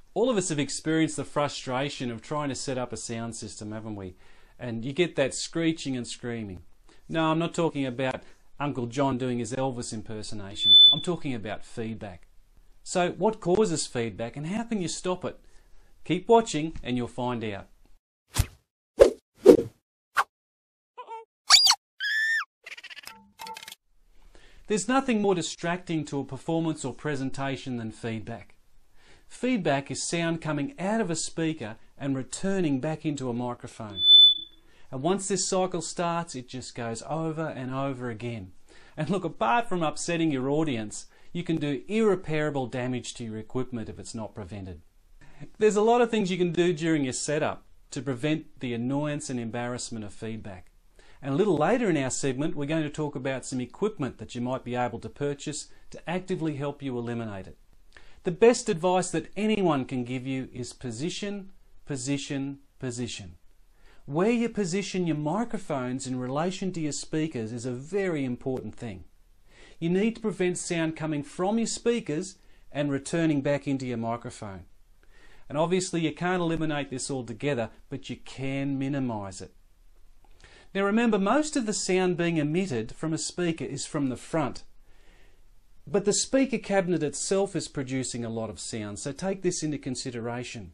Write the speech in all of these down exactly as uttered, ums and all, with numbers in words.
All of us have experienced the frustration of trying to set up a sound system, haven't we? And you get that screeching and screaming. No, I'm not talking about Uncle John doing his Elvis impersonation. I'm talking about feedback. So what causes feedback and how can you stop it? Keep watching and you'll find out. There's nothing more distracting to a performance or presentation than feedback. Feedback is sound coming out of a speaker and returning back into a microphone. And once this cycle starts, it just goes over and over again. And look, apart from upsetting your audience, you can do irreparable damage to your equipment if it's not prevented. There's a lot of things you can do during your setup to prevent the annoyance and embarrassment of feedback. And a little later in our segment, we're going to talk about some equipment that you might be able to purchase to actively help you eliminate it. The best advice that anyone can give you is position, position, position. Where you position your microphones in relation to your speakers is a very important thing. You need to prevent sound coming from your speakers and returning back into your microphone. And obviously you can't eliminate this altogether, but you can minimize it. Now remember, most of the sound being emitted from a speaker is from the front. But the speaker cabinet itself is producing a lot of sound, so take this into consideration.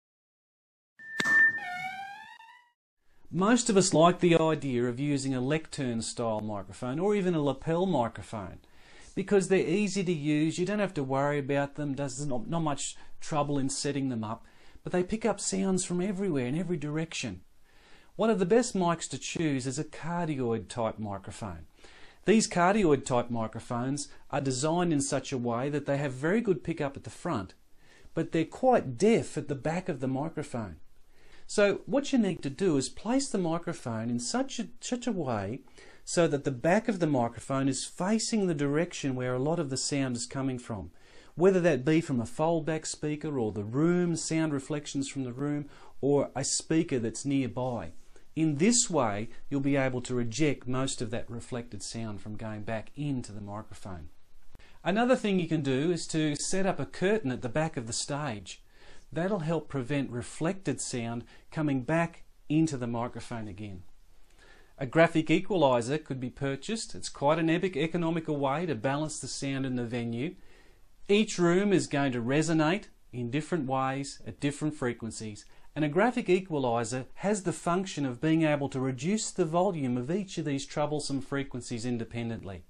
Most of us like the idea of using a lectern style microphone or even a lapel microphone because they're easy to use, you don't have to worry about them, there's not, not much trouble in setting them up, but they pick up sounds from everywhere in every direction. One of the best mics to choose is a cardioid type microphone. These cardioid type microphones are designed in such a way that they have very good pickup at the front, but they're quite deaf at the back of the microphone. So what you need to do is place the microphone in such a, such a way so that the back of the microphone is facing the direction where a lot of the sound is coming from, whether that be from a foldback speaker or the room, sound reflections from the room, or a speaker that's nearby. In this way, you'll be able to reject most of that reflected sound from going back into the microphone. Another thing you can do is to set up a curtain at the back of the stage. That'll help prevent reflected sound coming back into the microphone again. A graphic equalizer could be purchased. It's quite an epic economical way to balance the sound in the venue. Each room is going to resonate in different ways at different frequencies. And a graphic equalizer has the function of being able to reduce the volume of each of these troublesome frequencies independently.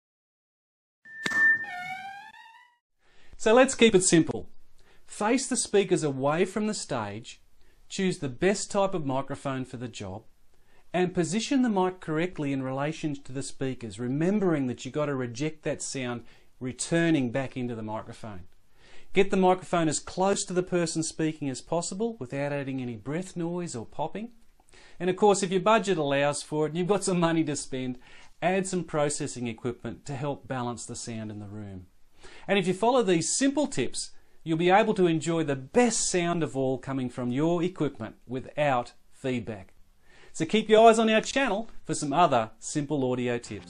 So let's keep it simple. Face the speakers away from the stage, choose the best type of microphone for the job, and position the mic correctly in relation to the speakers, remembering that you've got to reject that sound returning back into the microphone. Get the microphone as close to the person speaking as possible without adding any breath noise or popping. And of course, if your budget allows for it and you've got some money to spend, add some processing equipment to help balance the sound in the room. And if you follow these simple tips, you'll be able to enjoy the best sound of all coming from your equipment without feedback. So keep your eyes on our channel for some other simple audio tips.